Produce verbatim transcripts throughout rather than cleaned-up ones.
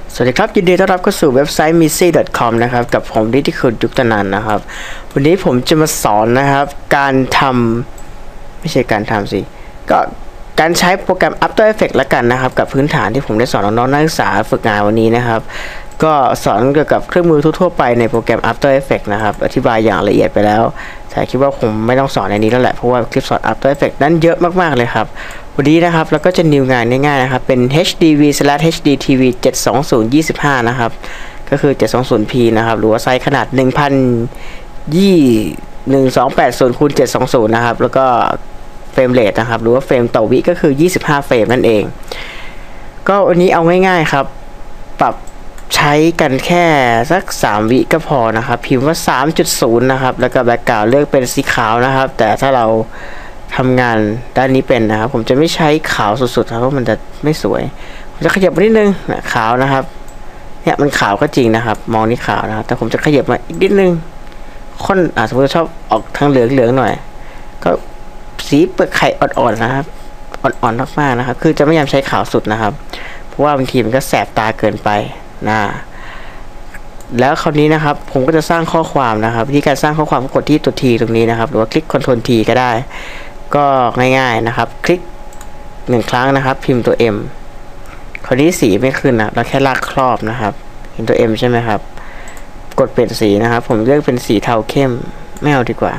สวัสดีครับยินดีต้อนรับเข้าสู่เว็บไซต์ มิซี่ ดอท คอม นะครับกับผมดิติคุณยุคตนันนะครับวันนี้ผมจะมาสอนนะครับการทำไม่ใช่การทำสิก็การใช้โปรแกรม After Effects ละกันนะครับกับพื้นฐานที่ผมได้สอนน้องๆนักศึกษาฝึกงานวันนี้นะครับก็สอนเกี่ยวกับเครื่องมือทั่วๆไปในโปรแกรม After Effects นะครับอธิบายอย่างละเอียดไปแล้วแต่คิดว่าผมไม่ต้องสอนในนี้แล้วแหละเพราะว่าคลิปสอน After Effects นั้นเยอะมากๆเลยครับวันนี้นะครับแล้วก็จะนิวงานง่ายๆนะครับเป็น เอช ดี วี สแลช เอช ดี ที วี เจ็ดสองศูนย์ ยี่สิบห้านะครับก็คือ เจ็ดสองศูนย์ พี นะครับหรือว่าไซส์ขนาด หนึ่งพันยี่สิบ หนึ่งพันสองร้อยแปดสิบ คูณ เจ็ดสองศูนย์ นะครับแล้วก็เฟรมเรทนะครับหรือว่าเฟรมต่อวิก็คือยี่สิบห้าเฟรมนั่นเองก็วันนี้เอาง่ายๆครับปรับใช้กันแค่สักสามวิก็พอนะครับพิมพ์ว่า สามจุดศูนย์ นะครับแล้วก็แบ็คกราวด์เลือกเป็นสีขาวนะครับแต่ถ้าเราทำงานด้านนี้เป็นนะครับผมจะไม่ใช้ขาวสุดๆครับเพราะมันจะไม่สวยผมจะขยับมานิดนึงนะขาวนะครับเนี่ยมันขาวก็จริงนะครับมองนี่ขาวนะครับแต่ผมจะขยับมาอีกนิดนึงค่อนอ่าสมมติชอบออกทางเหลืองๆหน่อยก็สีเปลือกไข่อ่อนๆนะครับอ่อนๆมากๆนะครับคือจะไม่ยอมใช้ขาวสุดนะครับเพราะว่าบางทีมันก็แสบตาเกินไปนะแล้วคราวนี้นะครับผมก็จะสร้างข้อความนะครับวิธีการสร้างข้อความก็กดที่ตัว T ตรงนี้นะครับหรือว่าคลิก คอนโทรล ที ก็ได้ก็ง่ายๆนะครับคลิกหนึ่งครั้งนะครับพิมพ์ตัว M คราวนี้สีไม่ขึ้นนะเราแค่ลากครอบนะครับเห็นตัว M ใช่ไหมครับกดเปลี่ยนสีนะครับผมเลือกเป็นสีเทาเข้มไม่เอาดีกว่า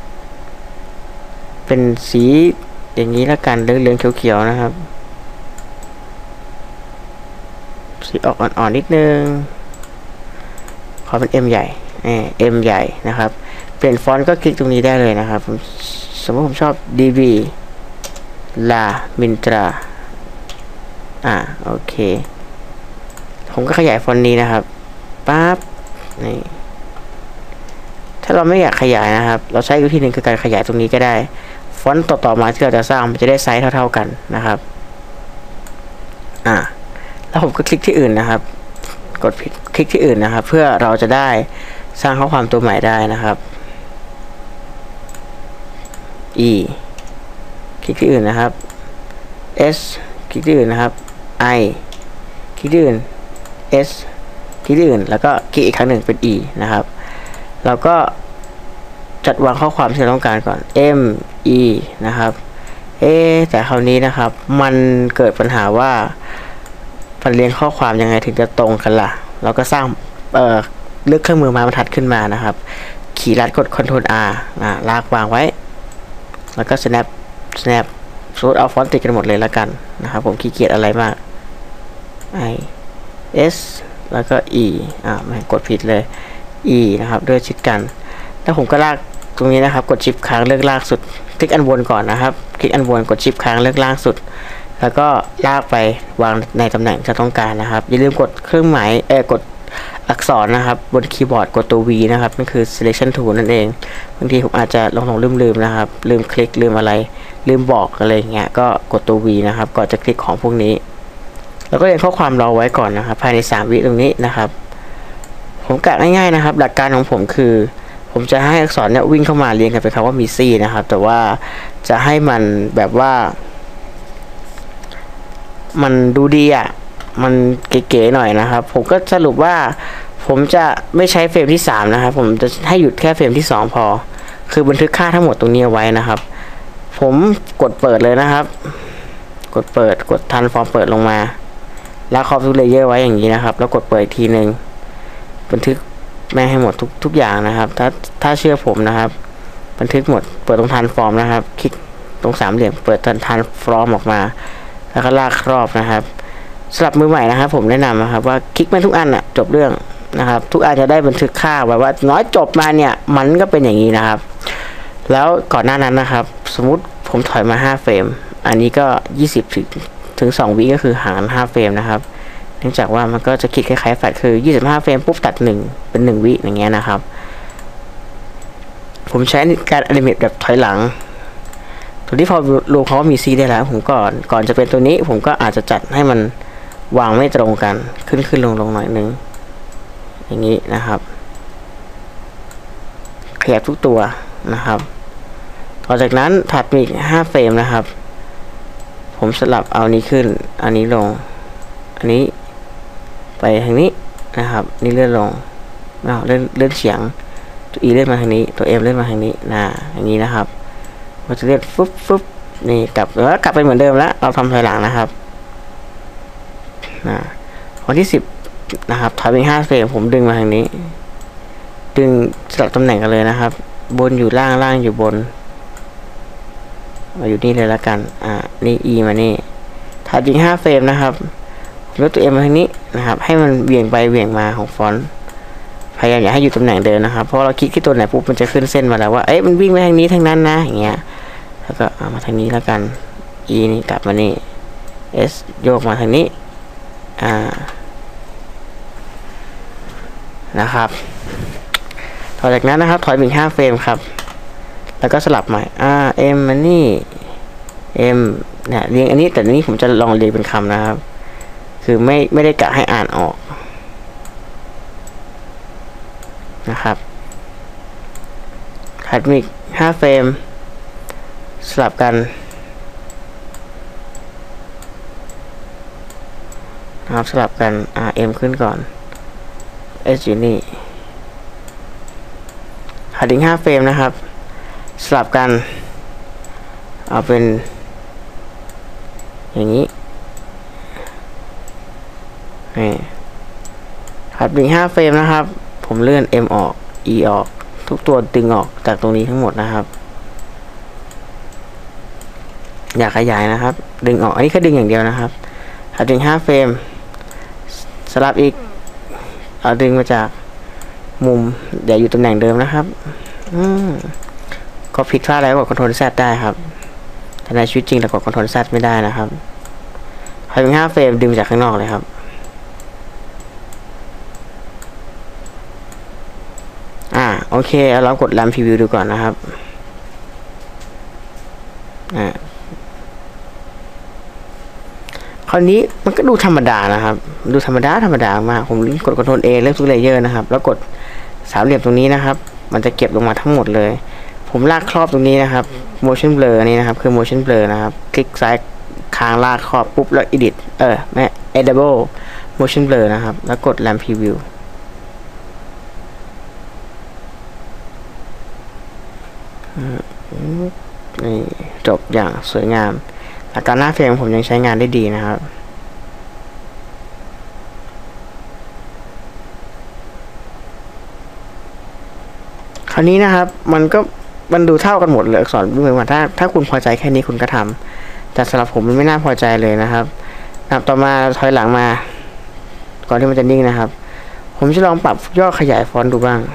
เป็นสีอย่างนี้แล้วกันเหลืองๆเขียวๆนะครับสีออกอ่อนๆนิดนึงขอเป็น M ใหญ่เออ M ใหญ่นะครับเปลี่ยนฟอนต์ก็คลิกตรงนี้ได้เลยนะครับผมสมมติผมชอบ ดี บี ลา มินตราอ่าโอเคผมก็ขยายฟอนต์นี้นะครับปั๊บนี่ถ้าเราไม่อยากขยายนะครับเราใช้วิธีหนึ่งคือการขยายตรงนี้ก็ได้ฟอนต์ต่อๆมาที่เราจะสร้างมันจะได้ไซส์เท่าๆกันนะครับอ่าแล้วผมก็คลิกที่อื่นนะครับกดคลิกที่อื่นนะครับเพื่อเราจะได้สร้างข้อความตัวใหม่ได้นะครับ E คลิกที่อื่นนะครับ S คลิกที่อื่นนะครับ I คลิกที่อื่น S คลิกที่อื่นแล้วก็คลิกอีกครั้งหนึ่งเป็น E นะครับเราก็จัดวางข้อความที่เราต้องการก่อน M E นะครับเอ๊แต่คราวนี้นะครับมันเกิดปัญหาว่ามันเรียงข้อความยังไงถึงจะตรงกันล่ะเราก็สร้างเอ่อเลือกเครื่องมือไม้บรรทัดขึ้นมานะครับขีดลัดกด คอนโทรล อาร์ อ่าลากวางไว้แล้วก็ snap snap สมมติเอาฟอนต์ติดกันหมดเลยแล้วกันนะครับผมขี้เกียจอะไรมาก I S แล้วก็ E อ่าไม่กดผิดเลย E นะครับด้วยชิดกันแล้วผมก็ลากตรงนี้นะครับกดชิปค้างเลือกลากสุดคลิกอันบนก่อนนะครับคลิกอันบนกดชิปค้างเลือกลากสุดแล้วก็ลากไปวางในตำแหน่งที่ต้องการนะครับอย่าลืมกดเครื่องหมายเออกดอักษรนะครับบนคีย์บอร์ดกดตัว V นะครับนั่นคือ selection tool นั่นเองบางทีผมอาจจะลงๆลืมๆนะครับลืมคลิกลืมอะไรลืมบอกอะไรเงี้ยก็กดตัว V นะครับก่อนจะคลิกของพวกนี้แล้วก็เรียนข้อความรอไว้ก่อนนะครับภายในสามวิตรงนี้นะครับผมกะง่ายๆนะครับหลักการของผมคือผมจะให้อักษรเนี่ยวิ่งเข้ามาเรียงกันเป็นคำว่ามิซี่นะครับแต่ว่าจะให้มันแบบว่ามันดูดีอ่ะมันเก๋ๆหน่อยนะครับผมก็สรุปว่าผมจะไม่ใช้เฟรมที่สามนะครับผมจะให้หยุดแค่เฟรมที่สองพอคือบันทึกค่าทั้งหมดตรงนี้ไว้นะครับผมกดเปิดเลยนะครับกดเปิดกดทันฟอร์มเปิดลงมาแล้วครอบทุกเลเยอร์ไว้อย่างนี้นะครับแล้วกดเปิดอีกทีนึงบันทึกแม่งให้หมดทุกทุกอย่างนะครับถ้าถ้าเชื่อผมนะครับบันทึกหมดเปิดตรงทันฟอร์มนะครับคลิกตรงสามเหลี่ยมเปิดทันฟอร์มออกมาแล้วก็ลากครอบนะครับสำหรับมือใหม่นะครับผมแนะนำนะครับว่าคลิกมาทุกอันอะจบเรื่องนะครับทุกอันจะได้บันทึกค่าไว้ว่าน้อยจบมาเนี่ยมันก็เป็นอย่างนี้นะครับแล้วก่อนหน้านั้นนะครับสมมุติผมถอยมาห้าเฟรมอันนี้ก็ยี่สิบถึงถึงสองวิก็คือห่างกันห้าเฟรมนะครับเนื่องจากว่ามันก็จะคิดคล้ายๆแฟลชคือยี่สิบห้าเฟรมปุ๊บตัดหนึ่งเป็นหนึ่งวิอย่างเงี้ยนะครับผมใช้การแอนิเมตแบบถอยหลังตัวที่พอรู้เขาว่ามีซีได้แล้วผมก่อนก่อนจะเป็นตัวนี้ผมก็อาจจะจัดให้มันวางไม่ตรงกันขึ้นขึ้นลงลงหน่อยนึงอย่างนี้นะครับขยับทุกตัวนะครับต่อจากนั้นถัดมาอีกห้าเฟรมนะครับผมสลับเอานี้ขึ้นอันนี้ลงอันนี้ไปทางนี้นะครับนี่เลื่อนลงเอาเลื่อนเลื่อนเฉียงตัว E เลื่อนมาทางนี้ตัว M เลื่อนมาทางนี้นะอย่างนี้นะครับเราจะเลื่อนฟึบฟึบนี่กลับแล้วกลับไปเหมือนเดิมแล้วเราทำถอยหลังนะครับนะวันที่สิบนะครับถอยไปห้าเฟรมผมดึงมาทางนี้ดึงสลับตำแหน่งกันเลยนะครับบนอยู่ล่างล่างอยู่บนมาอยู่นี่เลยละกันอ่านี่ E มานี่ถัดอีกห้าเฟรมนะครับลดตัว M มาทางนี้นะครับให้มันเบี่ยงไปเบี่ยงมาของฟอนต์พยายามอย่าให้อยู่ตำแหน่งเดิมนะครับเพราะเราคลิกที่ตัวไหนปุ๊บมันจะขึ้นเส้นมาแล้วว่าเอ๊ะมันวิ่งไปทางนี้ทางนั้นนะอย่างเงี้ยแล้วก็เอามาทางนี้แล้วกัน E นี่กลับมานี่ S โยกมาทางนี้อ่านะครับต่อจากนั้นนะครับถอยไปอีกห้าเฟรมครับแล้วก็สลับใหม่อ่า M มานี่ M เนี่ยเรียงอันนี้แต่อันนี้ผมจะลองเรียงเป็นคำนะครับคือไม่ไม่ได้กะให้อ่านออกนะครับถัดมาอีกห้าเฟรมสลับกันนะครับสลับกัน R M ขึ้นก่อน S อยู่นี่ถัดอีกห้าเฟรมนะครับสลับกันเอาเป็นอย่างนี้นี่ถัดอีกห้าเฟรมนะครับผมเลื่อน M ออก E ออกทุกตัวดึงออกจากตรงนี้ทั้งหมดนะครับอย่าขยายนะครับดึงออกอันนี้แค่ดึงอย่างเดียวนะครับถัดอีกห้าเฟรมสลับอีกเอาดึงมาจากมุมเดี๋ยวอยู่ตำแหน่งเดิมนะครับอืมก็ผิดพลาดแล้วกด Ctrl Z ได้ครับแต่ในชีวิตจริงเรากด Ctrl Z ไม่ได้นะครับถัดอีกห้าเฟรมดึงจากข้างนอกเลยครับอ่าโอเคเรากด Run Preview ดูก่อนนะครับอ่าคราวนี้มันก็ดูธรรมดานะครับดูธรรมดาธรรมดามากผมกด Ctrl A เลือกทุกเลเยอร์นะครับแล้วกดสามเหลี่ยมตรงนี้นะครับมันจะเก็บลงมาทั้งหมดเลยผมลากครอบตรงนี้นะครับ motion blur นี่นะครับคือ motion blur นะครับคลิกซ้ายค้างลากครอบปุ๊บแล้ว edit เออไม่ editable motion blur นะครับแล้วกด Run Previewนี่จบอย่างสวยงามหลักการหน้าเฟรมผมยังใช้งานได้ดีนะครับคราวนี้นะครับมันก็มันดูเท่ากันหมดเลยอักษรเหมือนว่าถ้าถ้าคุณพอใจแค่นี้คุณก็ทำแต่สำหรับผมมันไม่น่าพอใจเลยนะครับต่อมาถอยหลังมาก่อนที่มันจะนิ่งนะครับผมจะลองปรับย่อขยายฟอนต์ดูบ้าง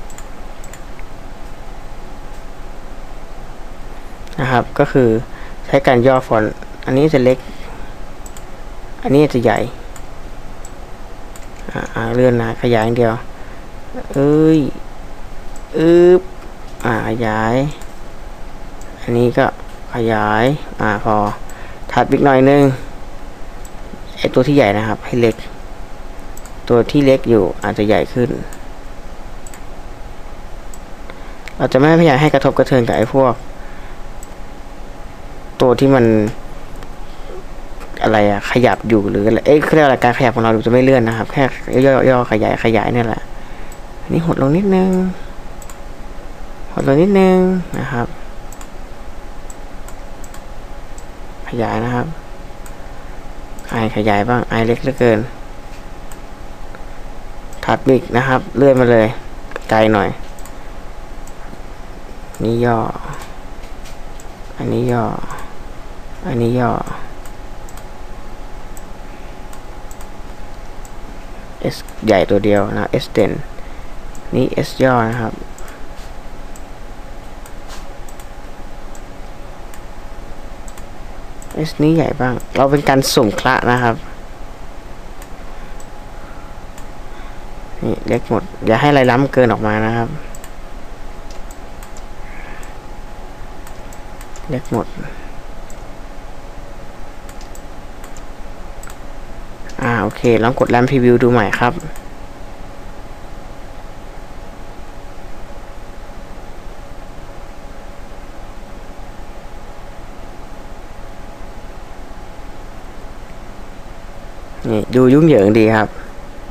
นะครับก็คือใช้การย่อฟอนต์อันนี้จะเล็กอันนี้จะใหญ่อ่าเลื่อนนะขยายอย่างเดียวเอ้ยอึบอ่าขยายอันนี้ก็ขยายอ่าพอถัดอีกหน่อยนึงไอตัวที่ใหญ่นะครับให้เล็กตัวที่เล็กอยู่อาจจะใหญ่ขึ้นเราจะไม่พยายามให้กระทบกระเทือนกับไอ้พวกตัวที่มันอะไรอะขยับอยู่หรืออะไรเอ้ยเรียกอะไรการขยับของเราจะไม่เลื่อนนะครับแค่ย่อย่อขยายขยายนี่แหละอันนี้หดลงนิดนึงหดลงนิดนึงนะครับขยายนะครับไอขยายบ้างไอเล็กเหลือเกินถัดอีกนะครับเลื่อนมาเลยไกลหน่อยนี่ย่ออันนี้ย่ออันนี้ย่อ S ใหญ่ตัวเดียวนะ S เด่นนี่ S ย่อนะครับ S นี้ใหญ่บ้างเราเป็นการสุ่มคละนะครับนี่เล็กหมดอย่าให้อะไรล้ำเกินออกมานะครับเล็กหมดอ่าโอเคลองกด Run Preview ดูใหม่ครับนี่ดูยุ่งเหยิงดีครับ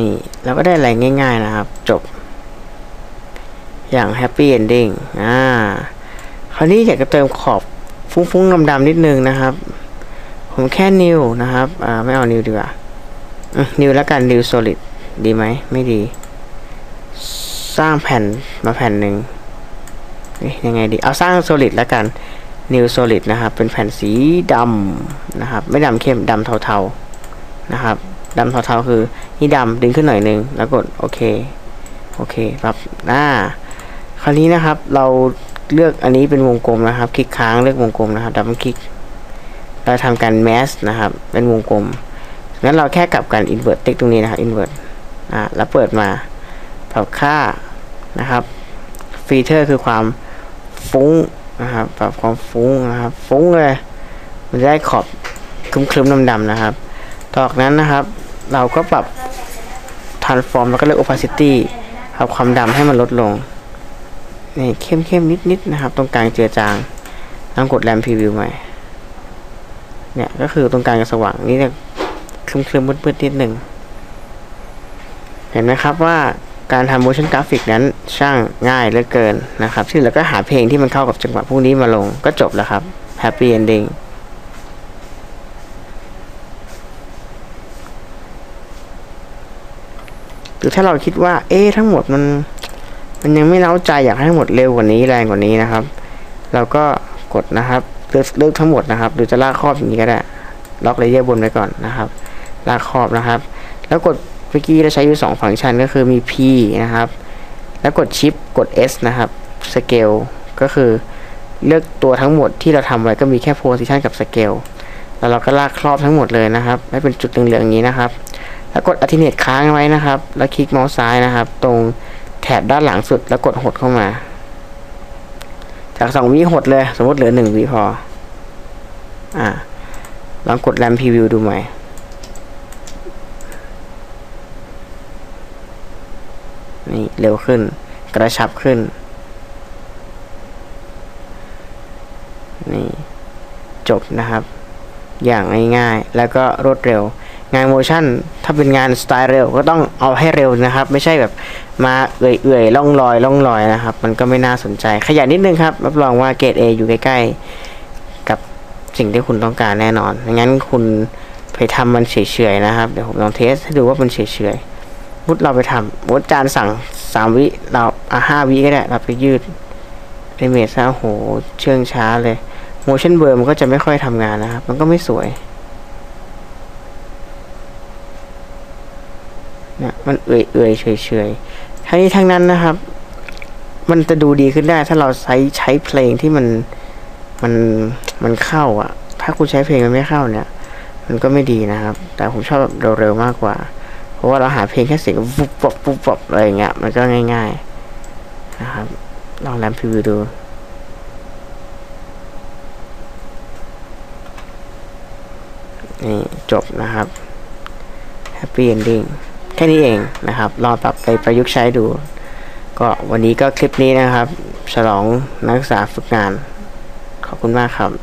นี่เราก็ได้อะไรง่ายๆนะครับจบอย่างแฮปปี้เอนดิ้งอ่าคราวนี้อยากจะเติมขอบฟุ้งๆดำๆนิดนึงนะครับผมแค่นิวนะครับอ่าไม่เอานิวดีกว่านิวแล้วกันนิวโซลิดดีไหมไม่ดีสร้างแผ่นมาแผ่นหนึ่งยังไงดีเอาสร้างโซลิดแล้วกันนิวโซลิดนะครับเป็นแผ่นสีดำนะครับไม่ดำเข้มดำเทาๆนะครับดำเทาๆคือนี่ดำดึงขึ้นหน่อยนึงแล้วกดโอเคโอเคครับอ่าคราวนี้นะครับเราเลือกอันนี้เป็นวงกลมนะครับคลิกค้างเลือกวงกลมนะครับดับเบิลคลิกเราทำการแมสนะครับเป็นวงกลมงั้นเราแค่กลับกันอินเวอร์ตติ๊กตรงนี้นะครับอินเวอร์ตอ่าแล้วเปิดมาปรับค่านะครับฟีเจอร์คือความฟุ้งนะครับปรับความฟุ้งนะครับฟุ้งเลยมันจะได้ขอบคลึ้มๆดำๆนะครับต่อจากนั้นนะครับเราก็ปรับ transform แล้วก็เลือก opacity ปรับความดำให้มันลดลงนี่เข้มๆนิดๆนะครับตรงกลางเจือจางต้องกด lamp preview ใหม่เนี่ยก็คือตรงกลางจะสว่างนี่จะคลึ้มๆมืดๆนิดหนึ่งเห็นไหมครับว่าการทำ motion graphic นั้นช่างง่ายเหลือเกินนะครับที่เราก็หาเพลงที่มันเข้ากับจังหวะพวกนี้มาลงก็จบแล้วครับ happy ending หรือถ้าเราคิดว่าเอ๊ะทั้งหมดมันมันยังไม่เล้าใจอยากให้ทั้งหมดเร็วกว่านี้แรงกว่านี้นะครับเราก็กดนะครับเลือกเลือกทั้งหมดนะครับหรือจะลากครอบอย่างนี้ก็ได้ล็อกเลเยอร์บนไว้ก่อนนะครับลากครอบนะครับแล้วกดเมื่อกี้เราใช้อยู่สองฟังก์ชันก็คือมี P นะครับแล้วกด Shift กด S นะครับ Scale ก็คือเลือกตัวทั้งหมดที่เราทำไว้ก็มีแค่ Position กับ Scale แล้วเราก็ลากครอบทั้งหมดเลยนะครับให้เป็นจุดเหลืองๆอย่างนี้นะครับแล้วกด Alternate ค้างไว้นะครับแล้วคลิกเมาส์ซ้ายนะครับตรงแถบด้านหลังสุดแล้วกดหดเข้ามาจากสองวิหดเลยสมมติเหลือหนึ่งวิพออ่าลองกด Lamp Preview ดูใหม่นี่เร็วขึ้นกระชับขึ้นนี่จบนะครับอย่างง่ายๆแล้วก็รวดเร็วงานโมชั่นถ้าเป็นงานสไตล์เร็วก็ต้องเอาให้เร็วนะครับไม่ใช่แบบมาเอื่อยๆล่องลอยล่องลอยนะครับมันก็ไม่น่าสนใจขยันนิดนึงครับรับรองว่าเกรด A อยู่ใกล้ๆกับสิ่งที่คุณต้องการแน่นอนงั้นคุณไปทำมันเฉยๆนะครับเดี๋ยวผมลองเทสให้ดูว่ามันเฉยๆมุดเราไปทำมุดจานสั่งสามวิเราอ่ะห้าวิก็ได้เราไปยืดเอเมจซะโหเชื่องช้าเลย motion blur มันก็จะไม่ค่อยทำงานนะครับมันก็ไม่สวยเนี่ยมันเอื่อยๆเฉยๆทั้งนี้ทั้งนั้นนะครับมันจะดูดีขึ้นได้ถ้าเราใช้ใช้เพลงที่มันมันมันเข้าอ่ะถ้าคุณใช้เพลงมันไม่เข้าเนี่ยมันก็ไม่ดีนะครับแต่ผมชอบแบบเร็วๆมากกว่าเพราะว่าเราหาเพลงแค่เสียงวุบวับวุบวับอะไรอย่างเงี้ยมันก็ง่ายๆนะครับลองแรมพรีวิวดูนี่จบนะครับ happy ending แค่นี้เองนะครับลองปรับไปประยุกต์ใช้ดูก็วันนี้ก็คลิปนี้นะครับฉลองนักศึกษาฝึกงานขอบคุณมากครับ